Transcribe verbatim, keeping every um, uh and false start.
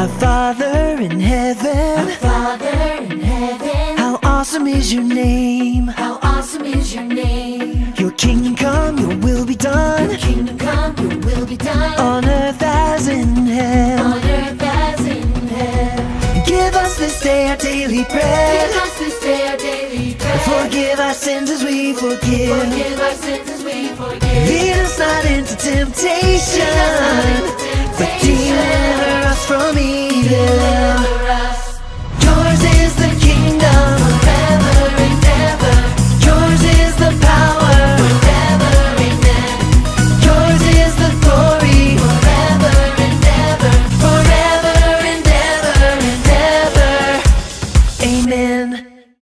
Our Father in heaven, Our Father in heaven, how awesome is your name. how awesome is your name. Your kingdom come, your will be done, Your kingdom come, your will be done, on earth as in heaven. on earth as in heaven. Give us this day our daily bread. Give us this day our daily bread. Forgive our sins as we forgive. Forgive our sins as we forgive. Lead us not into temptation, Lead us not into but temptation. deliver us from evil.